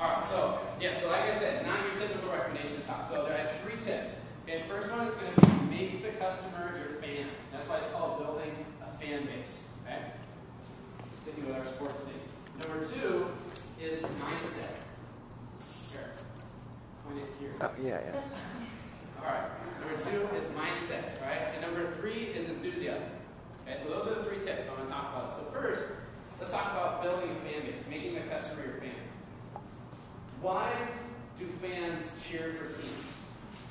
Alright, so like I said, not your typical recommendation talk. So I have 3 tips. Okay, first one is going to be make the customer your fan. That's why it's called building a fan base. Okay? Sticking with our sports thing. Number 2 is mindset. Here. Point it here. Oh, yeah. Alright. Number 2 is mindset, right? And number 3 is enthusiasm. Okay, so those are the 3 tips I'm going to talk about. So first, let's talk about building a fan base, making the customer your fan. Why do fans cheer for teams?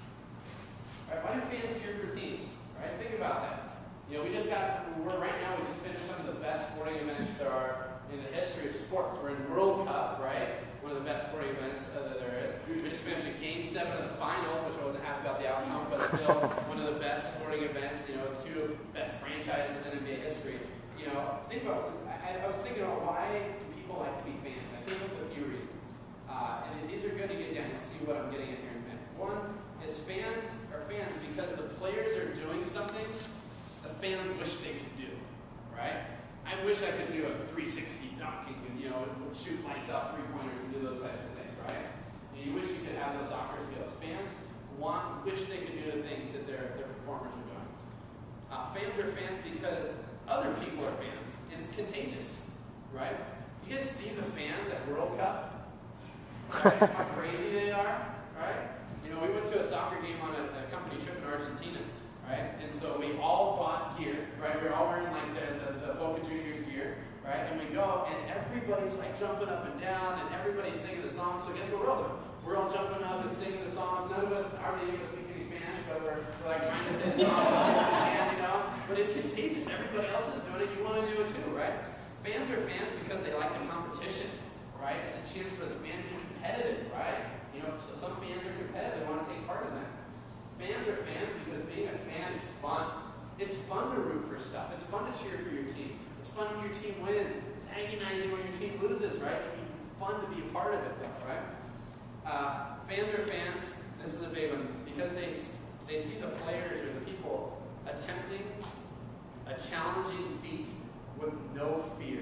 Right? Why do fans cheer for teams? Right? Think about that. You know, we just finished some of the best sporting events there are in the history of sports. We're in World Cup, right? One of the best sporting events that there is. We just finished a Game 7 of the finals, which I wasn't happy about the outcome, but still one of the best sporting events, you know, the 2 best franchises in NBA history. You know, think about, I was thinking about why do people like to be fans. I came up with a few reasons. And these are good to get down. You'll see what I'm getting at here in a minute. One is fans are fans because the players are doing something the fans wish they could do, right? I wish I could do a 360 dunk and, you know, shoot lights out 3-pointers and do those types of things, right? You wish you could have those soccer skills. Fans wish they could do the things that their performers are doing. Fans are fans because other people are fans, and it's contagious, right? You guys see the fans at World Cup? Right? How crazy they are, right? You know, we went to a soccer game on a company trip in Argentina, right? And so we all bought gear, right? We were all wearing like the Boca Juniors gear, right? And we go, and everybody's like jumping up and down, and everybody's singing the song. So guess what we're all doing? We're all jumping up and singing the song. None of us, hardly any of us speak any Spanish, but we're like trying to sing the song as soon as we can, you know? But it's contagious. Everybody else is doing it. You want to do it too, right? Fans are fans because they like the competition, right? It's a chance for the fan to be competitive, right? You know, so some fans are competitive. They want to take part in that. Fans are fans because being a fan is fun. It's fun to root for stuff. It's fun to cheer for your team. It's fun when your team wins. It's agonizing when your team loses, right? It's fun to be a part of it, though, right? Fans are fans. This is a big one because they see the players or the people attempting a challenging feat with no fear.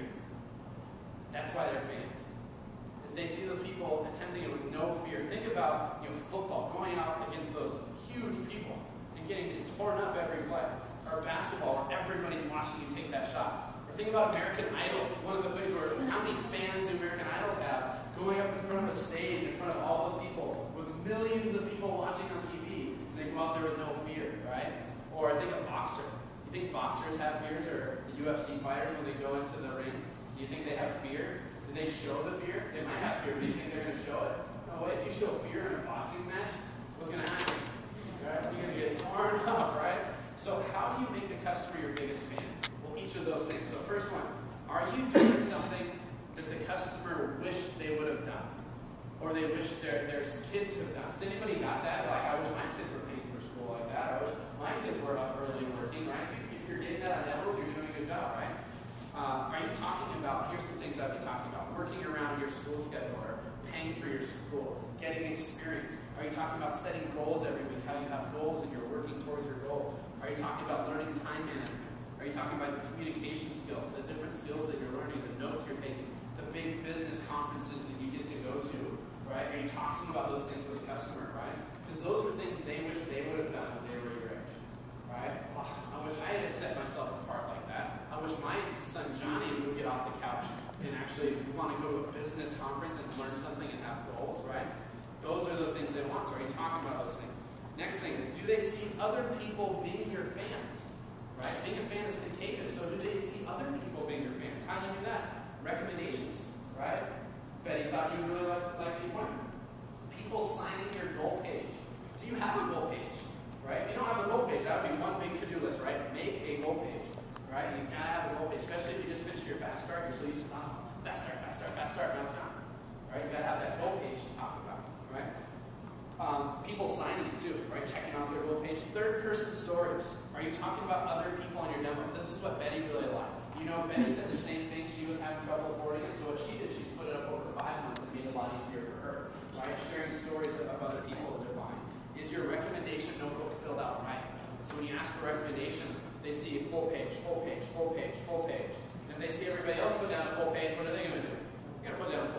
That's why they're fans. Is they see those people attempting it with no fear. Think about, you know, football, going out against those huge people and getting just torn up every play. Or basketball, where everybody's watching you take that shot. Or think about American Idol, one of the things where how many fans do American Idols have going up in front of a stage, in front of all those people, with millions of people watching on TV, and they go out there with no fear, right? Or think of boxer. You think boxers have fears, or the UFC fighters when they go into the ring? Do you think they have fear? Do they show the fear? They might have fear, but do you think they're going to show it? No way. If you show fear in a boxing match, what's going to happen? Right? You're going to get torn up, right? So how do you make the customer your biggest fan? Well, each of those things. So first one, are you doing something that the customer wished they would have done? Or they wish their kids have done? Has anybody got that? Like, I wish my kids were paying for school like that. I wish my kids were up early working, right? If you're getting that at levels, you're doing a good job, right? Are you talking about, here's some things I've been talking about, working around your school schedule or paying for your school, getting experience? Are you talking about setting goals every week, how you have goals and you're working towards your goals? Are you talking about learning time management? Are you talking about the communication skills, the different skills that you're learning, the notes you're taking, the big business conferences that you get to go to, right? Are you talking about those things with the customer, right? Because those were things they wish they would have done when they were your age, right? Oh, I wish I had set myself apart like that. I wish my son Johnny would get off the couch and actually want to go to a business conference and learn something and have goals, right? Those are the things they want. So are you talking about those things? Next thing is, do they see other people being your fans? Right? Being a fan is contagious. So do they see other people being your fans? How do you do that? Recommendations, right? Betty thought you really liked the appointment. People signing your goal page. Do you have a goal page? Right? If you don't have a goal page, that would be one big to-do list, right? Make a goal page. Right? You gotta have a goal page, especially if you just finished your fast start. You're so used to fast start, now it's gone. Right? You gotta have that goal page to talk about. Right? People signing it too, right? Checking off their goal page. Third-person stories. Are you talking about other people on your demos? This is what Betty really liked. You know, Betty said the same thing. She was having trouble affording it, so what she did, she split it up over 5 months and made it a lot easier for her. Right? Sharing stories of other people that they're buying. Is your recommendation notebook filled out right? So when you ask for recommendations, they see full page, full page, full page, full page. And they see everybody else put down a full page, what are they going to do? They're going to put down a full page. But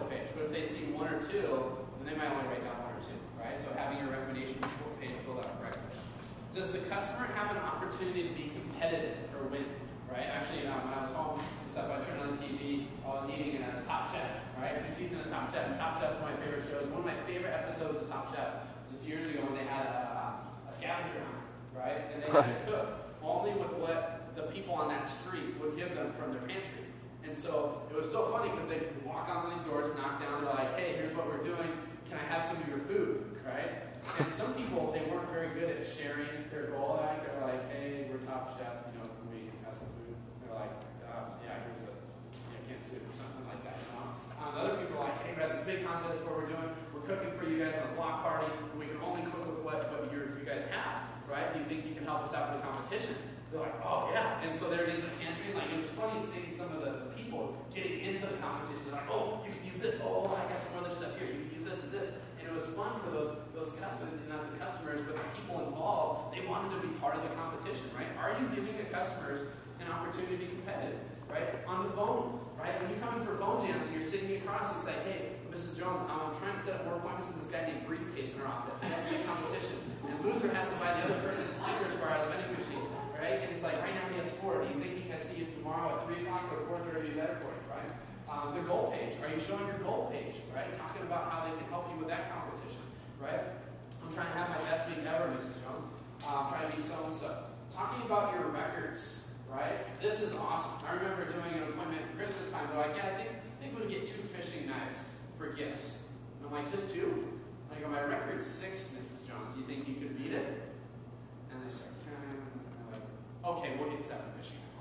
But if they see one or two, then they might only write down one or two, right? So having your recommendation page filled out correctly. Does the customer have an opportunity to be competitive or win, right? Actually, when I was home and stuff, I turned on the TV, I was eating, and I was Top Chef, right? New season of Top Chef. Top Chef's one of my favorite shows. One of my favorite episodes of Top Chef was a few years ago when they had a scavenger hunt, right? And they had to cook only with what the people on that street would give them from their pantry. And so it was so funny because they walk on these doors, knock down, they're like, hey, here's what we're doing. Can I have some of your food, right? And some people, they weren't very good at sharing their goal. They were like, hey, we're Top Chef, can we have some food? They're like, yeah, here's a canned soup or something like that, Other people are like, hey, we have this big contest where we're cooking for you guys on a block party, and we can only cook with what you guys have, right? Do you think you can help us out with the competition? They're like, oh, yeah. And so they're in the pantry, like, it was funny seeing some of the people getting into the competition. They're like, oh, you can use this. Oh, I got some other stuff here. You can use this and this. And it was fun for those customers, not the customers, but the people involved. They wanted to be part of the competition, right? Are you giving the customers an opportunity to be competitive, right? On the phone, right? When you come in for phone jams and you're sitting across, it's like, hey, Mrs. Jones, I'm trying to set up more appointments with this guy named Briefcase in our office. We have to be a competition. And loser has to buy the other person a Snickers bar out of the vending machine, right? And it's like, right now he has 4. Do you think he can see you tomorrow at 3 o'clock or 4:30 would be better for you, right? The goal page. Are you showing your goal page, right? Talking about how they can help you with that competition, right? I'm trying to have my best week ever, Mrs. Jones. I'm trying to be so-and-so. Talking about your records, right? This is awesome. I remember doing an appointment at Christmas time. They're like, yeah, I think we'll get 2 fishing knives for gifts. And I'm like, just 2? I go, my record's 6, Mrs. Jones. Do you think you could beat it? And they start, like, okay, we'll get 7 fishing knives.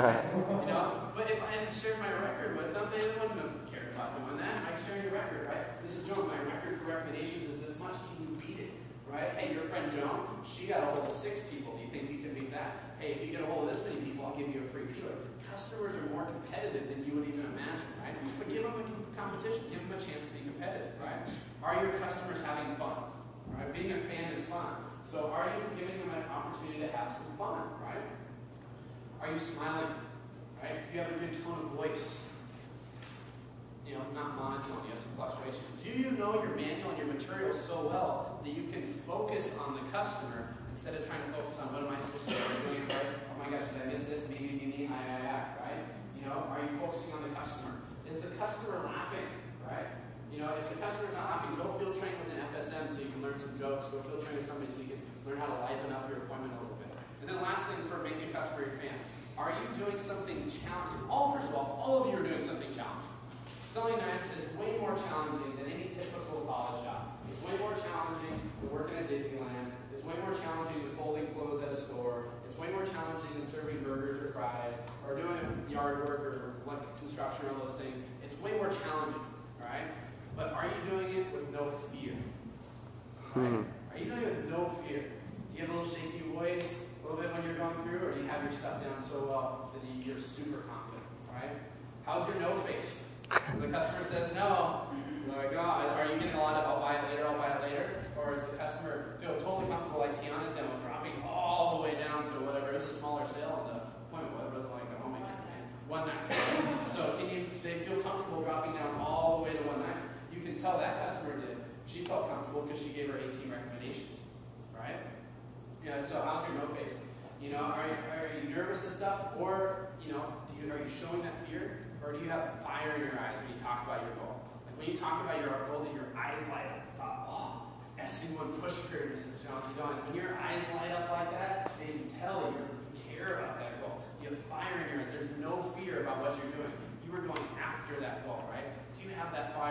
But if I hadn't shared my record with them, they wouldn't have cared about doing that. I share your record, right? Mrs. Jones, my record for recommendations is this much. Can you beat it? Right? Hey, your friend Joan, she got a hold of 6 people. Do you think you can beat that? Hey, if you get a hold of this many people, I'll give you a free peeler. Customers are more competitive than you would even imagine, right? But give them a competition. Give them a chance to be competitive, right? Are your customers having fun? Right? Being a fan is fun. So are you giving them an opportunity to have some fun, right? Are you smiling? Right? Do you have a good tone of voice? Not monotone, you have some fluctuation. Do you know your manual and your material so well that you can focus on the customer instead of trying to focus on what am I supposed to do? Am I doing it right? Oh my gosh, did I miss this? Me, I, right? Are you focusing on the customer? Is the customer laughing, right? If the customer's not laughing, go field train with an FSM so you can learn some jokes. Go field train with somebody so you can learn how to liven up your appointment a little bit. And then last thing for making a customer your fan. Are you doing something challenging? First of all of you are doing something challenging. Selling knives is way more challenging than any typical college job. It's way more challenging than working at Disneyland. It's way more challenging than folding clothes at a store. It's way more challenging than serving burgers or fries or doing yard work or construction or all those things. It's way more challenging, right? But are you doing it with no fear? Right? Are you doing it with no fear? Do you have a little shaky voice a little bit when you're going through, or do you have your stuff down so well that you're super confident, right? How's your no face? When the customer says no, you're like, oh, are you getting a lot of I'll buy it later, Or does the customer feel totally comfortable like Tiana's demo, dropping all the way down to whatever, it was a smaller sale in the appointment, what was it like a home one night. So they feel comfortable dropping down all the way to 1 night. You can tell that customer did. She felt comfortable because she gave her 18 recommendations, right? So how's your no face? Are you nervous and stuff? Or, are you showing that fear? Or do you have fire in your eyes when you talk about your goal? Like when you talk about your goal, do your eyes light up? SC1 push period, Mrs. Jones. When your eyes light up like that, they can tell you care about that goal. You have fire in your eyes. There's no fear about what you're doing. You are going after that goal, right? Do you have that fire?